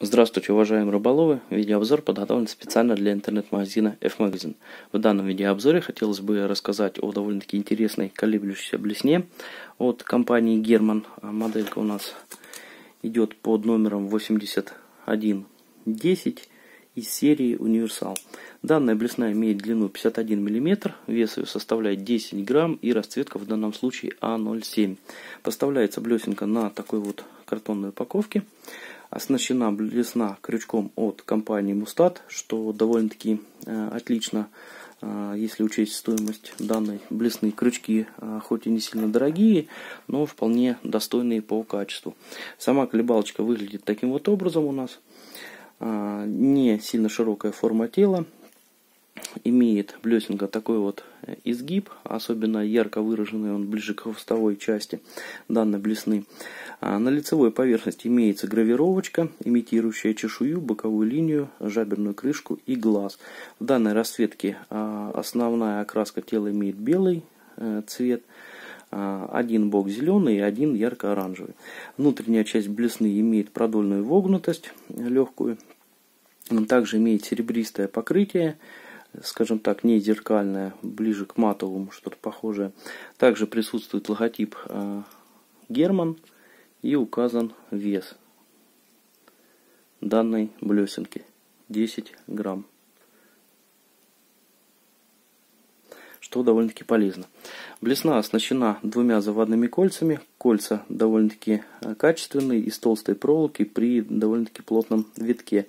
Здравствуйте, уважаемые рыболовы! Видеообзор подготовлен специально для интернет-магазина F-Magazine. В данном видеообзоре хотелось бы рассказать о довольно-таки интересной колеблющейся блесне от компании German. Моделька у нас идет под номером 8110 из серии Универсал. Данная блесна имеет длину 51 мм, вес ее составляет 10 грамм и расцветка в данном случае А07. Поставляется блесенка на такой вот картонной упаковке. Оснащена блесна крючком от компании Мустат, что довольно-таки отлично, если учесть стоимость данной блесны. Крючки хоть и не сильно дорогие, но вполне достойные по качеству. Сама колебалочка выглядит таким вот образом у нас. Не сильно широкая форма тела. Имеет блесенка такой вот изгиб, особенно ярко выраженный он ближе к хвостовой части данной блесны. На лицевой поверхности имеется гравировочка, имитирующая чешую, боковую линию, жаберную крышку и глаз. В данной расцветке основная окраска тела имеет белый цвет, один бок зеленый и один ярко-оранжевый. Внутренняя часть блесны имеет продольную вогнутость легкую, также имеет серебристое покрытие, скажем так, не зеркальное, ближе к матовому, что-то похожее. Также присутствует логотип German и указан вес данной блесенки 10 грамм, что довольно-таки полезно. Блесна оснащена двумя заводными кольцами. Кольца довольно-таки качественные, из толстой проволоки при довольно-таки плотном витке.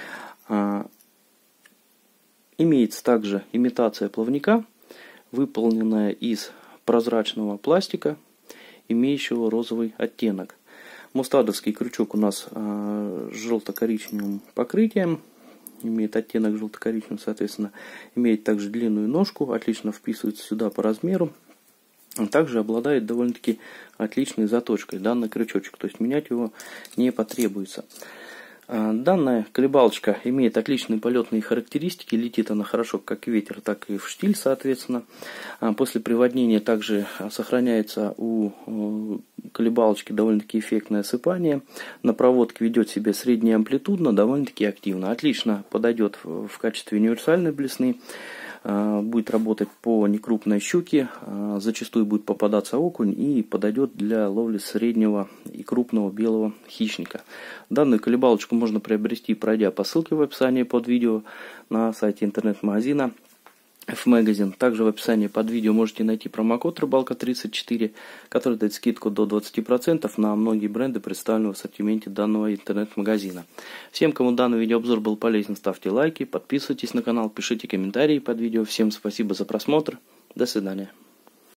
Имеется также имитация плавника, выполненная из прозрачного пластика, имеющего розовый оттенок. Мустадовский крючок у нас с желто-коричневым покрытием, имеет оттенок желто-коричневый, соответственно, имеет также длинную ножку, отлично вписывается сюда по размеру. Также обладает довольно-таки отличной заточкой данный крючочек, то есть менять его не потребуется. Данная колебалочка имеет отличные полетные характеристики, летит она хорошо как ветер, так и в штиль, соответственно. После приводнения также сохраняется у колебалочки довольно-таки эффектное осыпание. На проводке ведет себя среднеамплитудно, довольно-таки активно. Отлично подойдет в качестве универсальной блесны. Будет работать по некрупной щуке, зачастую будет попадаться окунь и подойдет для ловли среднего и крупного белого хищника. Данную колебалочку можно приобрести, пройдя по ссылке в описании под видео на сайте интернет-магазина F-Magazine. Также в описании под видео можете найти промокод Рыбалка34, который дает скидку до 20% на многие бренды, представленные в ассортименте данного интернет-магазина. Всем, кому данный видеообзор был полезен, ставьте лайки, подписывайтесь на канал, пишите комментарии под видео. Всем спасибо за просмотр. До свидания.